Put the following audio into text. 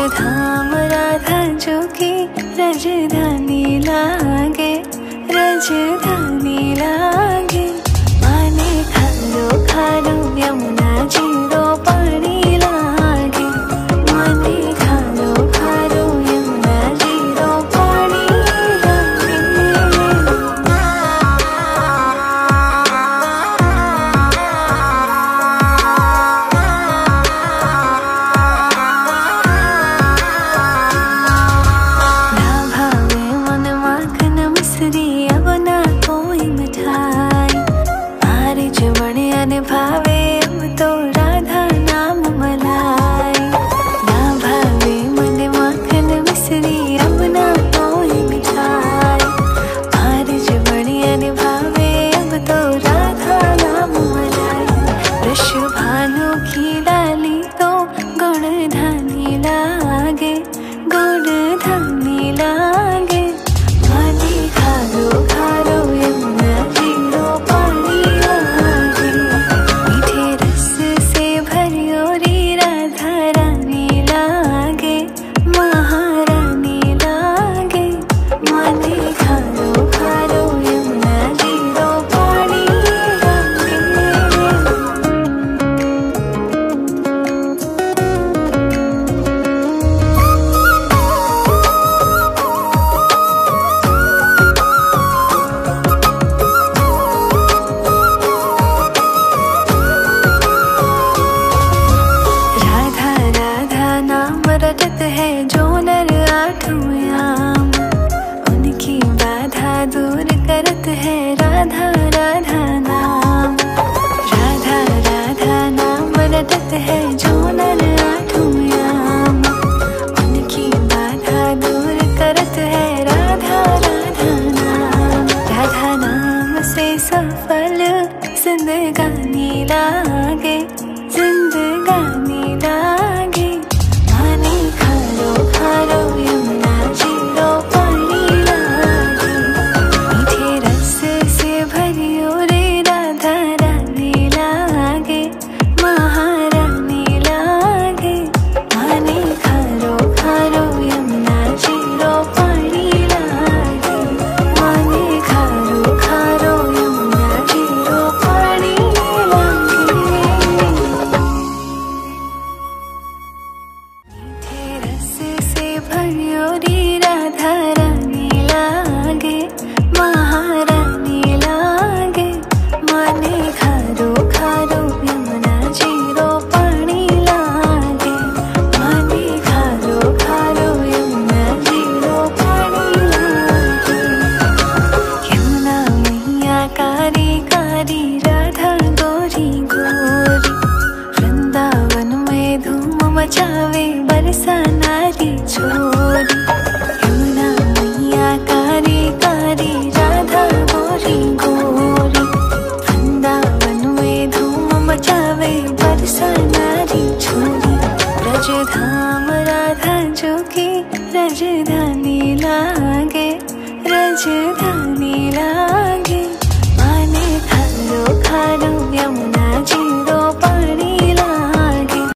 धाम राधा जो की राजधानी लागे, राजधानी लागे। माने खारो खारो यमुना जीरो पानी लागे, माने खारो खारो यमुना जीरो पानी लागे। ना भावे मन माखन मिश्री अब ना कोई मिठाई, मारे जवणे अने भावे अब तो राधा नाम मलाई। ना भावे मन माखन मिश्री अब ना कोई मिठाई, मारे जवणे अने भावे अब तो राधा नाम मलाई। वृष भानु की डाली तो गुणधानी लागे, गुणधानी लागे। माने खारो खारो यमुना जीरो पानी लागे, मीठे रस से भरियो रे राधा रानी लागे, महारानी लागे। माने खारो खारो यमुना जीरो पानी लागे। राधा राधा नाम रटत है जो नर आठों याम, उनकी बाधा दूर करत है राधा राधा नाम। राधा राधा नाम रटत है जो नर आठों याम, उनकी बाधा दूर करत है राधा राधा नाम। राधा नाम से सफल जिंदगानी लागे, जिंदगानी लागे। माने खारो खारो यमुना जीरो पानी लागे, मीठे रस से भरियो रे राधा रानी लागे, महारानी लागे। माने खारो खारो यमुना जीरो पानी लागे, माने खारो खारो यमुना जीरो पानी लागे। मीठे रस से भरियो रे राधा रानी लागे, महारानी लागे। माने खारो खारो यमुना जीरो पानी लागे, माने खारो खारो यमुना जीरो पानी लागे। यमुना मैया कारी कारी राधा गोरी गोरी, वृंदावन में धूम मचावे